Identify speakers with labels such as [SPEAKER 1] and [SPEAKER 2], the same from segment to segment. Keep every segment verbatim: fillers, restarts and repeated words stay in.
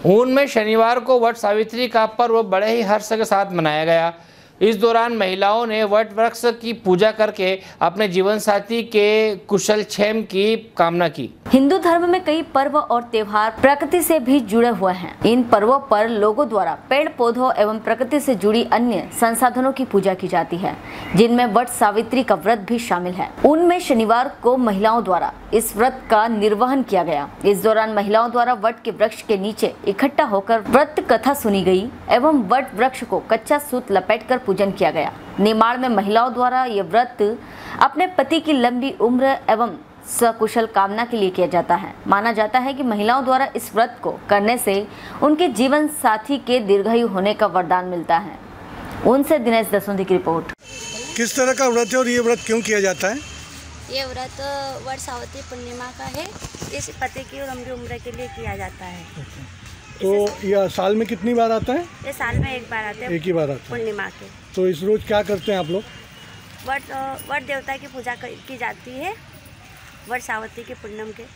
[SPEAKER 1] ऊन में शनिवार को वट सावित्री का पर्व बड़े ही हर्ष के साथ मनाया गया। इस दौरान महिलाओं ने वट वृक्ष की पूजा करके अपने जीवन साथी के कुशल क्षेम की कामना की।
[SPEAKER 2] हिंदू धर्म में कई पर्व और त्योहार प्रकृति से भी जुड़े हुए हैं। इन पर्वों पर लोगों द्वारा पेड़ पौधों एवं प्रकृति से जुड़ी अन्य संसाधनों की पूजा की जाती है, जिनमें वट सावित्री का व्रत भी शामिल है। उनमें शनिवार को महिलाओं द्वारा इस व्रत का निर्वहन किया गया। इस दौरान महिलाओं द्वारा वट के वृक्ष के नीचे इकट्ठा होकर व्रत कथा सुनी गई एवं वट वृक्ष को कच्चा सूत लपेटकर पूजन किया गया। निमाड़ में महिलाओं द्वारा ये व्रत अपने पति की लंबी उम्र एवं सकुशल कामना के लिए किया जाता है। माना जाता है कि महिलाओं द्वारा इस व्रत को करने से उनके जीवन साथी के दीर्घायु होने का वरदान मिलता है। उनसे दिनेश दसोंदी की रिपोर्ट।
[SPEAKER 3] किस तरह का व्रत है और ये व्रत क्यों किया जाता है?
[SPEAKER 4] ये व्रत वट सावित्री पूर्णिमा का है। इस पति की लंबी उम्र के लिए किया जाता है।
[SPEAKER 3] तो यह साल में कितनी बार आता है?
[SPEAKER 4] ये साल में एक बार आते हैं,
[SPEAKER 3] एक ही बार आता है
[SPEAKER 4] पूर्णिमा के।
[SPEAKER 3] तो इस रोज क्या करते हैं आप लोग?
[SPEAKER 4] वट वट देवता की पूजा की जाती है, वट सावित्री के पूर्णिमा के।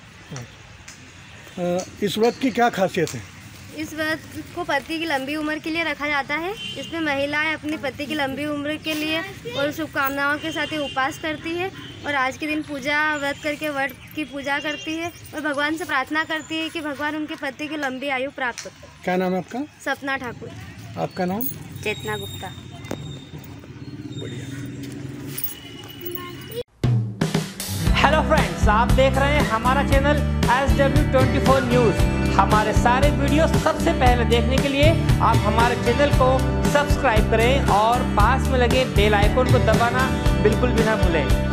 [SPEAKER 3] इस व्रत की क्या खासियत है?
[SPEAKER 5] इस व्रत को पति की लंबी उम्र के लिए रखा जाता है। इसमें महिलाएं अपने पति की लंबी उम्र के लिए और शुभकामनाओं के साथ ही उपवास करती है और आज के दिन पूजा व्रत करके वट की पूजा करती है और भगवान से प्रार्थना करती है कि भगवान उनके पति की लंबी आयु प्राप्त हो।
[SPEAKER 3] क्या नाम है आपका?
[SPEAKER 4] सपना ठाकुर।
[SPEAKER 3] आपका नाम?
[SPEAKER 4] चेतना गुप्ता।
[SPEAKER 3] बढ़िया।
[SPEAKER 1] हेलो फ्रेंड्स, आप देख रहे हैं हमारा channel S W twenty four news. हमारे सारे वीडियो सबसे पहले देखने के लिए आप हमारे चैनल को सब्सक्राइब करें और पास में लगे बेल आइकन को दबाना बिल्कुल भी ना भूलें।